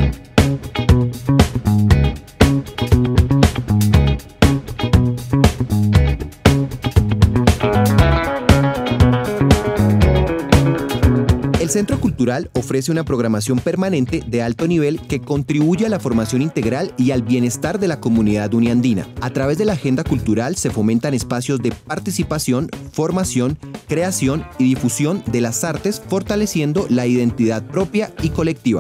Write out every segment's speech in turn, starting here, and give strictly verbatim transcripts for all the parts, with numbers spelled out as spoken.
El Centro Cultural ofrece una programación permanente de alto nivel que contribuye a la formación integral y al bienestar de la comunidad uniandina. A través de la agenda cultural se fomentan espacios de participación, formación, creación y difusión de las artes, fortaleciendo la identidad propia y colectiva.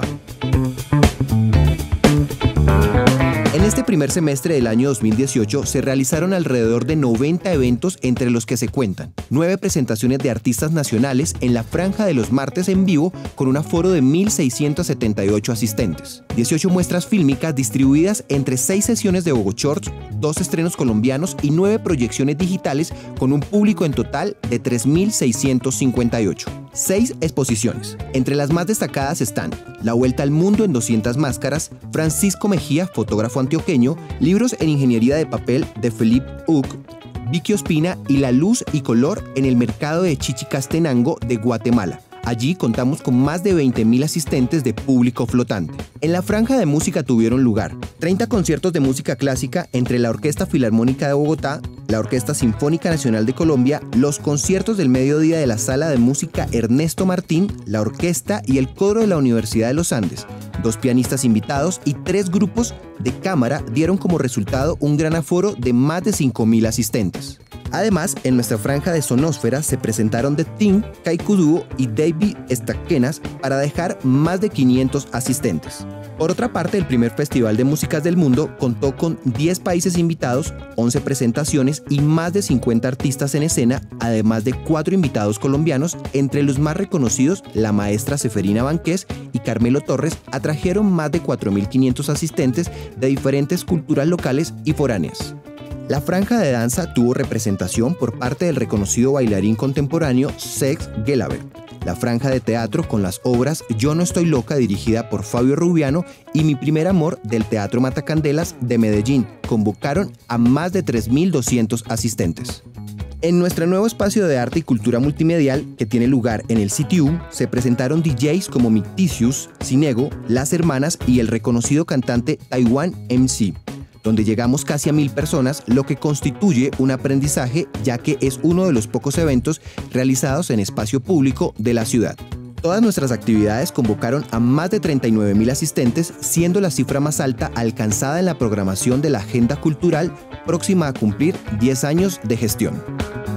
En este primer semestre del año dos mil dieciocho se realizaron alrededor de noventa eventos, entre los que se cuentan nueve presentaciones de artistas nacionales en la franja de los martes en vivo con un aforo de mil seiscientos setenta y ocho asistentes, dieciocho muestras fílmicas distribuidas entre seis sesiones de Bogoshorts, dos estrenos colombianos y nueve proyecciones digitales con un público en total de tres mil seiscientos cincuenta y ocho. Seis exposiciones. Entre las más destacadas están La Vuelta al Mundo en doscientas máscaras, Francisco Mejía, fotógrafo antioqueño, libros en ingeniería de papel de Philippe Uc, Vicky Ospina y La Luz y Color en el mercado de Chichicastenango de Guatemala. Allí contamos con más de veinte mil asistentes de público flotante. En la franja de música tuvieron lugar treinta conciertos de música clásica entre la Orquesta Filarmónica de Bogotá, la Orquesta Sinfónica Nacional de Colombia, los conciertos del mediodía de la Sala de Música Ernesto Martín, la orquesta y el coro de la Universidad de los Andes. Dos pianistas invitados y tres grupos de cámara dieron como resultado un gran aforo de más de cinco mil asistentes. Además, en nuestra franja de sonósfera se presentaron The Thing, Kaiku Duo y David Estaquenas para dejar más de quinientos asistentes. Por otra parte, el primer Festival de Músicas del Mundo contó con diez países invitados, once presentaciones y más de cincuenta artistas en escena, además de cuatro invitados colombianos, entre los más reconocidos la maestra Seferina Banqués y Carmelo Torres, atrajeron más de cuatro mil quinientos asistentes de diferentes culturas locales y foráneas. La franja de danza tuvo representación por parte del reconocido bailarín contemporáneo Sex Gelaber. La franja de teatro con las obras Yo no estoy loca, dirigida por Fabio Rubiano, y Mi primer amor, del Teatro Matacandelas de Medellín, convocaron a más de tres mil doscientos asistentes. En nuestro nuevo espacio de arte y cultura multimedial, que tiene lugar en el C T U, se presentaron D Js como Micticius, Cinego, Las Hermanas y el reconocido cantante Taiwan M C, donde llegamos casi a mil personas, lo que constituye un aprendizaje, ya que es uno de los pocos eventos realizados en espacio público de la ciudad. Todas nuestras actividades convocaron a más de treinta y nueve mil asistentes, siendo la cifra más alta alcanzada en la programación de la agenda cultural, próxima a cumplir diez años de gestión.